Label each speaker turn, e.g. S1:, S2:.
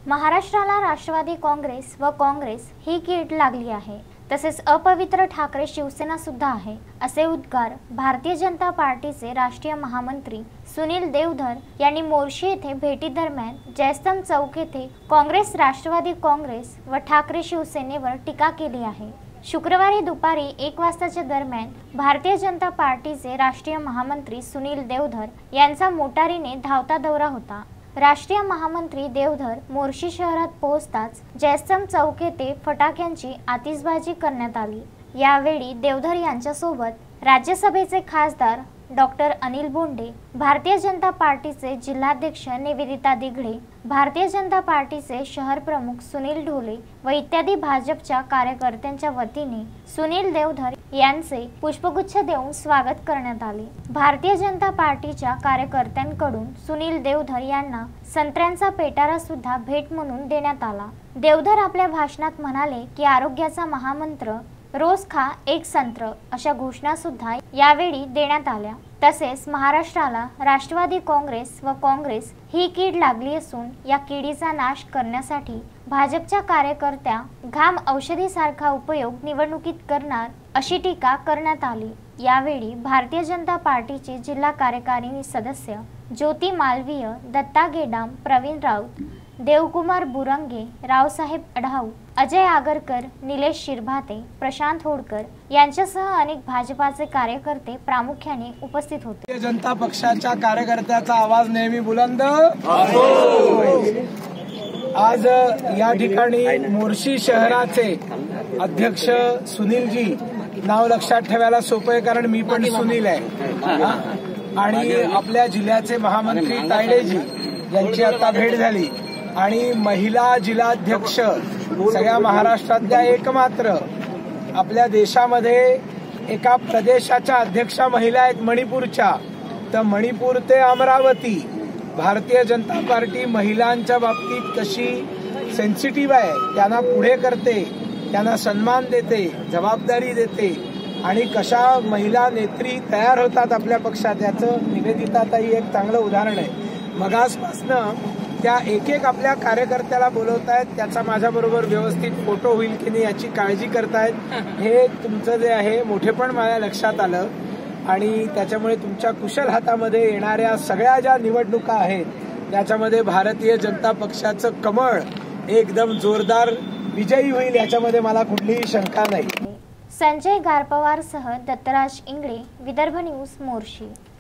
S1: महाराष्ट्राला राष्ट्रवादी काँग्रेस व काँग्रेस ही कीड लागली आहे, तसेच अपवित्र ठाकरे शिवसेना सुद्धा आहे, असे उद्गार भारतीय जनता पार्टीचे राष्ट्रीय महामंत्री सुनील देवधर यांनी मोर्शी येथे भेटी दरम्यान जयस्तंभ चौक येथे काँग्रेस, राष्ट्रवादी काँग्रेस व ठाकरे शिवसेनेवर टीका केली आहे। शुक्रवारी दुपारी 1 वाजताच्या दरम्यान भारतीय जनता पार्टीचे राष्ट्रीय महामंत्री सुनील देवधर यांचा मोटारीने धावता दौरा होता। राष्ट्रीय महामंत्री देवधर मोर्शी शहरात पोहोचताच जयस्तंभ चौक येथे फटाक्यांची आतिषबाजी करण्यात आली। यावेळी देवधर यांच्यासोबत राज्यसभेचे खासदार डॉक्टर अनिल बोंडे, भारतीय जनता पार्टीचे जिल्हाध्यक्ष निवेदिता दिघडे, भारतीय जनता पार्टीचे शहर प्रमुख सुनील ढोले व इत्यादी भाजपच्या कार्यकर्त्यांच्या वतीने सुनील देवधर यांचे पुष्पगुच्छ देऊन स्वागत करण्यात आले। भारतीय जनता पार्टीच्या कार्यकर्त्यांकडून सुनील देवधर यांना संत्र्यांचा पेटारा सुद्धा भेट म्हणून देण्यात आला। देवधर आपल्या भाषणात म्हणाले की आरोग्याचा महामंत्र रोज खा एक संत्र अशा घोषणा सुद्धा यावेळी देण्यात आल्या। तसेच महाराष्ट्राला राष्ट्रवादी काँग्रेस व काँग्रेस ही कीड लागली असून या कीडीचा नाश करण्यासाठी भाजपच्या कार्यकर्त्या घाम औषधीसारखा उपयोग निवडणुकीत करणार अशी टीका करण्यात आली। यावेळी भारतीय जनता पार्टीचे जिल्हा कार्यकारिणी सदस्य ज्योती मालवीय, दत्ता गेडाम, प्रवीण राऊत, देवकुमार बुरंगे, रावसाहेब अढाऊ, अजय आगरकर, निलेश शिरभाते, प्रशांत होडकर यांच्यासह अनेक भाजपाचे कार्यकर्ते प्रामुख्याने उपस्थित होते।
S2: भारतीय जनता पक्षाच्या कार्यकर्त्याचा आवाज नेहमी बुलंद आज या ठिकाणी मोर्शी शहराचे अध्यक्ष सुनीलजी, नाव लक्षात ठेवायला सोपं आहे कारण मी पण सुनील आहे, आणि आपल्या जिल्ह्याचे महामंत्री तायडेजी यांची आता भेट झाली आणि महिला जिल्हाध्यक्ष सगळ्या महाराष्ट्रातल्या एकमात्र आपल्या देशामध्ये एका प्रदेशाच्या अध्यक्षा महिला आहेत मणिपूरच्या, तर मणिपूर ते अमरावती भारतीय जनता पार्टी महिलांच्या बाबतीत कशी सेन्सिटिव्ह आहे, त्यांना पुढे करते, त्यांना सन्मान देते, जबाबदारी देते आणि कशा महिला नेत्री तयार होतात आपल्या पक्षात, याचं निवेदिताताई एक चांगलं उदाहरण आहे। मगासपासनं त्या एक एक आपल्या कार्यकर्त्याला बोलवतायत, त्याचा माझ्याबरोबर व्यवस्थित फोटो होईल की नाही याची काळजी करतायत। हे तुमचं जे आहे मोठेपण माझ्या लक्षात आलं आणि त्याच्यामुळे तुमच्या कुशल हातामध्ये येणाऱ्या सगळ्या ज्या निवडणुका आहेत त्याच्यामध्ये भारतीय जनता पक्षाचं कमळ एकदम जोरदार विजयी होईल याच्यामध्ये मला कुठलीही शंका नाही।
S1: संजय गारपवारसह दत्तराज इंगळे, विदर्भ न्यूज, मोर्शी।